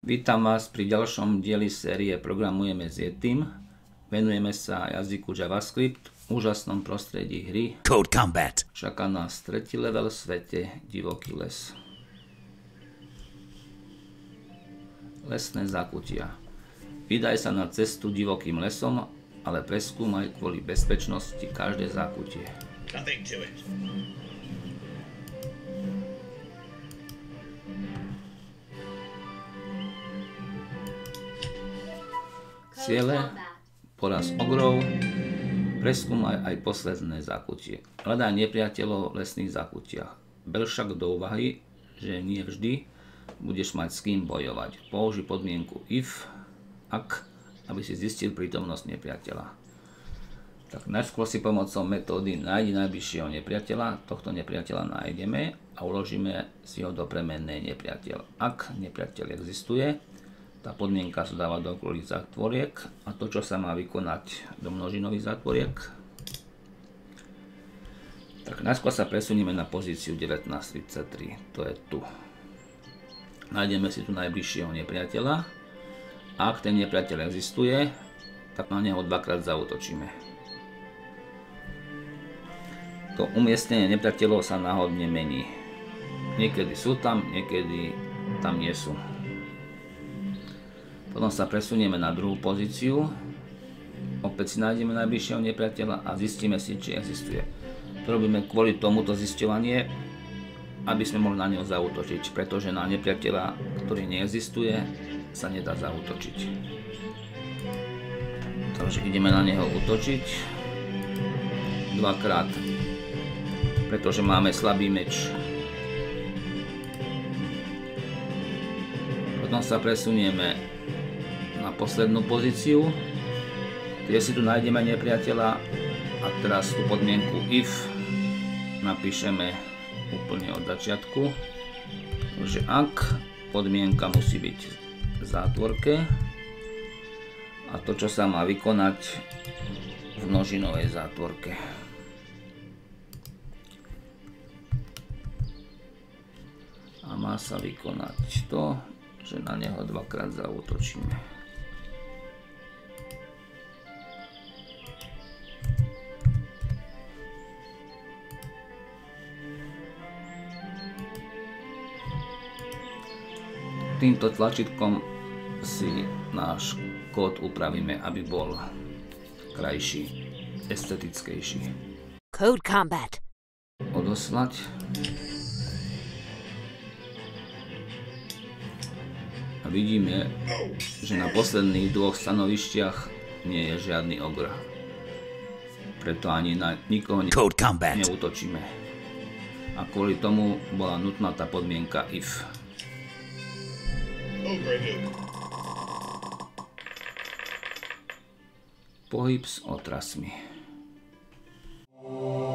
Vítam vás pri ďalšom dieli série Programujeme s Yetim. Venujeme sa jazyku JavaScript v úžasnom prostredí hry Code Combat. Čaká nás 3. level v svete Divoký les. Lesné zákutia. Vydaj sa na cestu divokým lesom, ale preskúmaj kvôli bezpečnosti každé zákutie. Nothing to it. Ciele, poraz ogrov, preskúmaj aj posledné zákutie. Hľadaj nepriateľov v lesných zákutiach. Ber však do úvahy, že nie vždy budeš mať s kým bojovať. Použij podmienku if, ak, aby si zistil prítomnosť nepriateľa. Tak najskôr si pomocou metódy nájdi najbližšieho nepriateľa, tohto nepriateľa nájdeme a uložíme si ho do premennej nepriateľ. Ak nepriateľ existuje, tá podmienka sa dáva do okolých zátvoriek a to, čo sa má vykonať do množinových zátvoriek. Tak najskôr sa presunieme na pozíciu 1933, to je tu. Nájdeme si tu najbližšieho nepriateľa a ak ten nepriateľ existuje, tak na neho dvakrát zaútočíme. To umiestnenie nepriateľov sa náhodne mení. Niekedy sú tam, niekedy tam nie sú. Potom sa presunieme na druhú pozíciu, opäť si nájdeme najbližšieho nepriateľa a zistíme si, či existuje. To robíme kvôli tomuto zisťovanie, aby sme mohli na neho zaútočiť, pretože na nepriateľa, ktorý neexistuje, sa nedá zaútočiť. Takže ideme na neho útočiť dvakrát, pretože máme slabý meč. Potom sa presunieme na poslednú pozíciu, kde si tu nájdeme nepriateľa a teraz tú podmienku if napíšeme úplne od začiatku, že ak podmienka musí byť v zátvorke a to, čo sa má vykonať v množinovej zátvorke. A má sa vykonať to, že na neho dvakrát zaútočíme. Týmto tlačítkom si náš kód upravíme, aby bol krajší, estetickejší. Code Combat. Odoslať. A vidíme, že na posledných dvoch stanovištiach nie je žiadny ogr. Preto ani na nikoho neútočíme. A kvôli tomu bola nutná tá podmienka if. Pohyb s otrasmi.